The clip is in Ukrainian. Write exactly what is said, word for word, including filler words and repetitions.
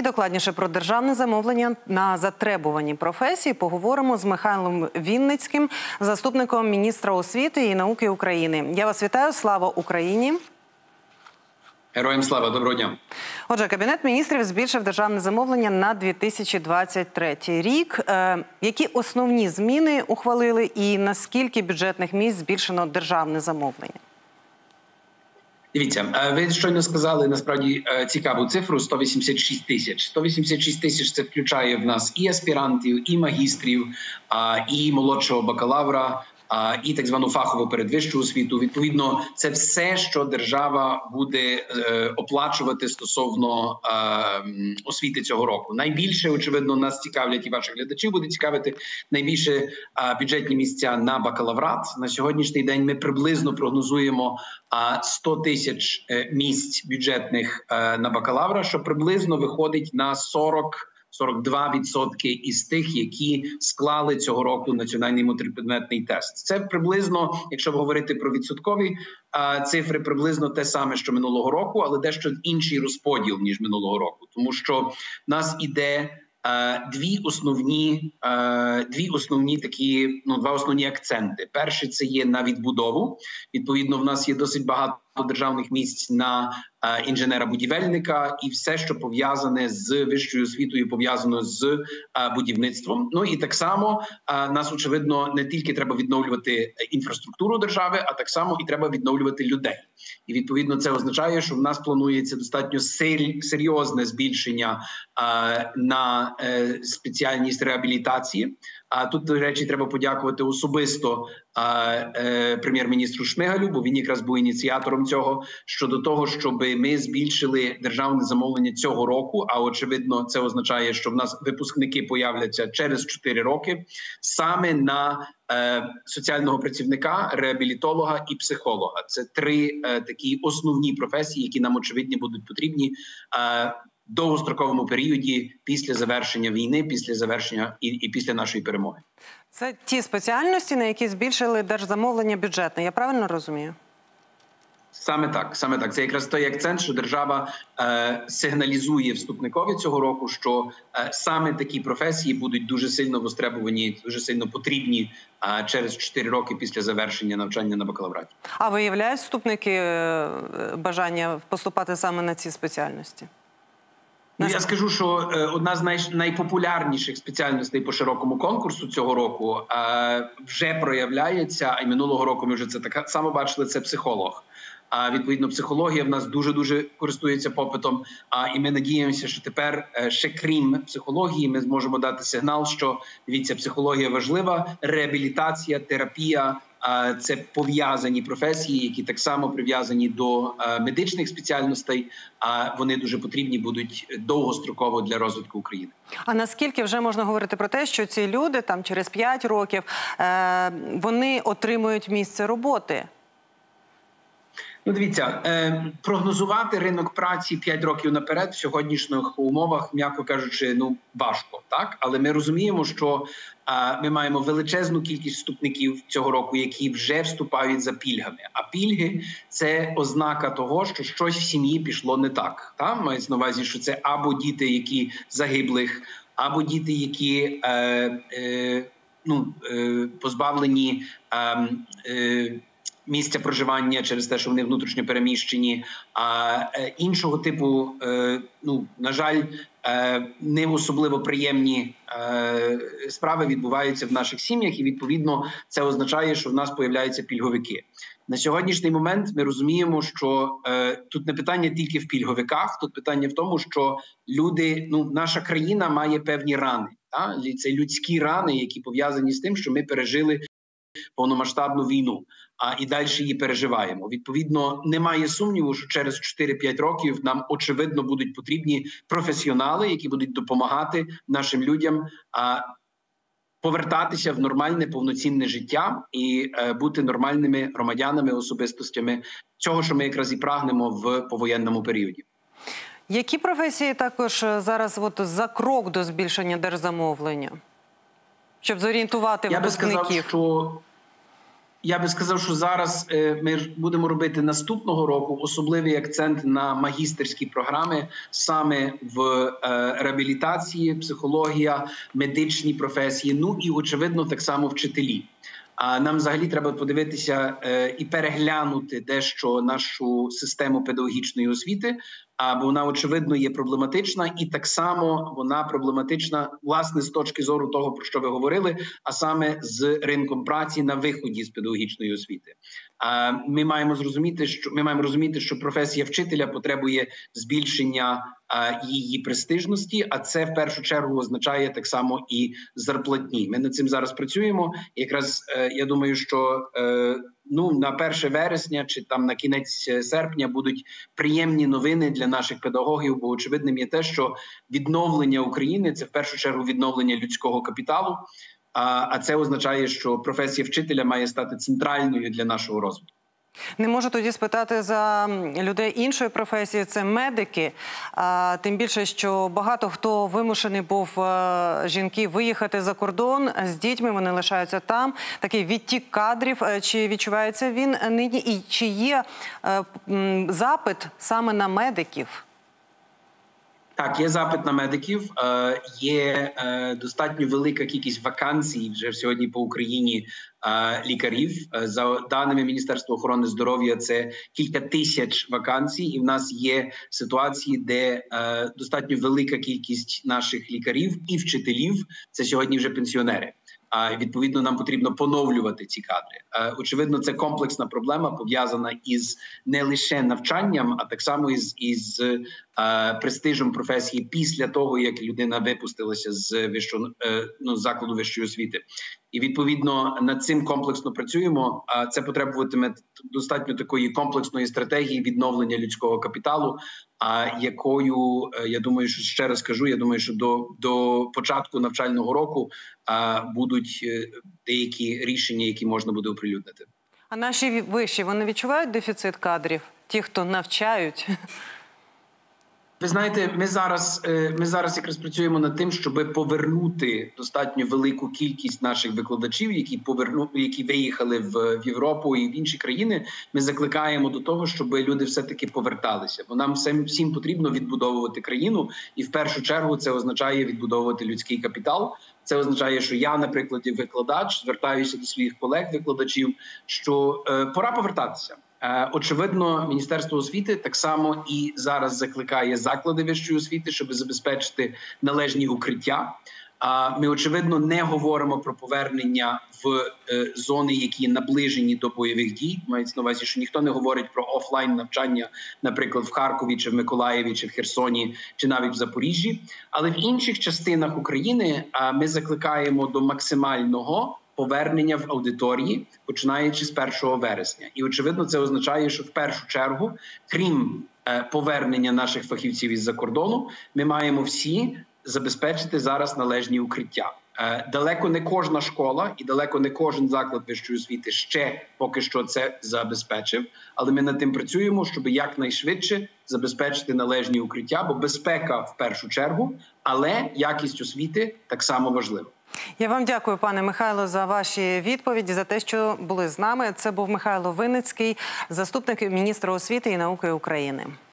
І докладніше про державне замовлення на затребувані професії поговоримо з Михайлом Вінницьким, заступником міністра освіти і науки України. Я вас вітаю. Слава Україні! Героям слава, доброго дня. Отже, Кабінет міністрів збільшив державне замовлення на дві тисячі двадцять третій рік. Е, які основні зміни ухвалили і наскільки бюджетних місць збільшено державне замовлення? Дивіться, ви щойно сказали, насправді, цікаву цифру – сто вісімдесят шість тисяч. сто вісімдесят шість тисяч – це включає в нас і аспірантів, і магістрів, і молодшого бакалавра, і так звану фахову передвищу освіту. Відповідно, це все, що держава буде оплачувати стосовно освіти цього року. Найбільше, очевидно, нас цікавлять, і ваших глядачів буде цікавити, найбільше бюджетні місця на бакалаврат. На сьогоднішній день ми приблизно прогнозуємо сто тисяч місць бюджетних на бакалавра, що приблизно виходить на сорок сорок два відсотки із тих, які склали цього року національний мультипредметний тест. Це приблизно, якщо говорити про відсоткові а, цифри, приблизно те саме, що минулого року, але дещо інший розподіл, ніж минулого року. Тому що в нас іде а, дві основні, а, дві основні такі, ну, два основні акценти. Перший – це є на відбудову. Відповідно, в нас є досить багато державних місць на інженера-будівельника і все, що пов'язане з вищою освітою, пов'язано з будівництвом. Ну і так само нас, очевидно, не тільки треба відновлювати інфраструктуру держави, а так само і треба відновлювати людей. І, відповідно, це означає, що в нас планується достатньо серйозне збільшення на спеціальність реабілітації. А тут, до речі, треба подякувати особисто прем'єр-міністру Шмигалю, бо він якраз був ініціатором цього, щодо того, щоб ми збільшили державне замовлення цього року, а очевидно це означає, що в нас випускники появляться через чотири роки, саме на е, соціального працівника, реабілітолога і психолога. Це три е, такі основні професії, які нам, очевидно, будуть потрібні е, в довгостроковому періоді після завершення війни, після завершення і, і після нашої перемоги. Це ті спеціальності, на які збільшили держзамовлення бюджетне, я правильно розумію? Саме так, саме так. Це якраз той акцент, що держава е, сигналізує вступникові цього року, що е, саме такі професії будуть дуже сильно востребовані, дуже сильно потрібні е, через чотири роки після завершення навчання на бакалавраті. А виявляють вступники е, бажання поступати саме на ці спеціальності? Ну, я скажу, що е, одна з най, найпопулярніших спеціальностей по широкому конкурсу цього року е, вже проявляється, а й минулого року ми вже це так само бачили, це психолог. А відповідно, психологія в нас дуже-дуже користується попитом. А і ми надіємося, що тепер ще крім психології ми зможемо дати сигнал, що, дивіться, психологія важлива, реабілітація, терапія – це пов'язані професії, які так само прив'язані до медичних спеціальностей, а вони дуже потрібні будуть довгостроково для розвитку України. А наскільки вже можна говорити про те, що ці люди там через п'ять років вони отримують місце роботи? Ну, дивіться, е, прогнозувати ринок праці п'ять років наперед в сьогоднішніх умовах, м'яко кажучи, ну, важко, так? Але ми розуміємо, що е, ми маємо величезну кількість вступників цього року, які вже вступають за пільгами. А пільги – це ознака того, що щось в сім'ї пішло не так. Так? Мається на увазі, що це або діти, які загиблих, або діти, які е, е, ну, е, позбавлені е, е, місця проживання через те, що вони внутрішньо переміщені, а іншого типу, ну, на жаль, не особливо приємні справи відбуваються в наших сім'ях, і, відповідно, це означає, що в нас появляються пільговики. На сьогоднішній момент ми розуміємо, що е, тут не питання тільки в пільговиках, тут питання в тому, що люди, ну, наша країна має певні рани, та? Це людські рани, які пов'язані з тим, що ми пережили повномасштабну війну, а і далі її переживаємо. Відповідно, немає сумніву, що через чотири-п'ять років нам, очевидно, будуть потрібні професіонали, які будуть допомагати нашим людям а, повертатися в нормальне, повноцінне життя і е, бути нормальними громадянами, особистостями цього, що ми якраз і прагнемо в повоєнному періоді. Які професії також зараз от, за крок до збільшення держзамовлення? Щоб зорієнтувати випускників? Я би сказав, що Я би сказав, що зараз ми будемо робити наступного року особливий акцент на магістерські програми саме в реабілітації, психологія, медичні професії, ну і, очевидно, так само вчителі. А нам взагалі треба подивитися і переглянути дещо нашу систему педагогічної освіти, бо вона, очевидно, є проблематична, і так само вона проблематична, власне, з точки зору того, про що ви говорили, а саме з ринком праці на виході з педагогічної освіти. Ми маємо зрозуміти, що ми маємо розуміти, що професія вчителя потребує збільшення її престижності, а це в першу чергу означає так само і зарплатні. Ми над цим зараз працюємо. Якраз я думаю, що ну на перше вересня чи там на кінець серпня будуть приємні новини для наших педагогів, бо очевидним є те, що відновлення України – це в першу чергу відновлення людського капіталу, а це означає, що професія вчителя має стати центральною для нашого розвитку. Не можу тоді спитати за людей іншої професії – це медики. А, тим більше, що багато хто вимушений був, жінки, виїхати за кордон з дітьми, вони лишаються там. Такий відтік кадрів. Чи відчувається він нині? І чи є е, запит саме на медиків? Так, є запит на медиків, є достатньо велика кількість вакансій вже сьогодні по Україні лікарів. За даними Міністерства охорони здоров'я, це кілька тисяч вакансій, і в нас є ситуації, де достатньо велика кількість наших лікарів і вчителів – це сьогодні вже пенсіонери. А відповідно, нам потрібно поновлювати ці кадри. Очевидно, це комплексна проблема, пов'язана із не лише навчанням, а так само із, із е, престижем професії після того, як людина випустилася з вищого, е, ну, закладу вищої освіти. І відповідно над цим комплексно працюємо. А це потребуватиме достатньо такої комплексної стратегії відновлення людського капіталу, а якою, я думаю, що ще раз кажу, я думаю, що до, до початку навчального року а, будуть деякі рішення, які можна буде оприлюднити. А наші виші, вони відчувають дефіцит кадрів? Ті, хто навчають? Ви знаєте, ми зараз, ми зараз якраз працюємо над тим, щоб повернути достатньо велику кількість наших викладачів, які поверну, які виїхали в, в Європу і в інші країни. Ми закликаємо до того, щоб люди все-таки поверталися. Бо нам всім, всім потрібно відбудовувати країну, і в першу чергу це означає відбудовувати людський капітал. Це означає, що я, наприклад, викладач, звертаюся до своїх колег-викладачів, що е, пора повертатися. Очевидно, Міністерство освіти так само і зараз закликає заклади вищої освіти, щоб забезпечити належні укриття. Ми, очевидно, не говоримо про повернення в зони, які наближені до бойових дій. Мається на увазі, що ніхто не говорить про офлайн навчання, наприклад, в Харкові, чи в Миколаєві, чи в Херсоні, чи навіть в Запоріжжі. Але в інших частинах України ми закликаємо до максимального повернення в аудиторії, починаючи з першого вересня. І, очевидно, це означає, що в першу чергу, крім е, повернення наших фахівців із-за кордону, ми маємо всі забезпечити зараз належні укриття. Е, далеко не кожна школа і далеко не кожен заклад вищої освіти ще поки що це забезпечив, але ми над тим працюємо, щоб якнайшвидше забезпечити належні укриття, бо безпека в першу чергу, але якість освіти так само важлива. Я вам дякую, пане Михайло, за ваші відповіді, за те, що були з нами. Це був Михайло Винницький, заступник міністра освіти і науки України.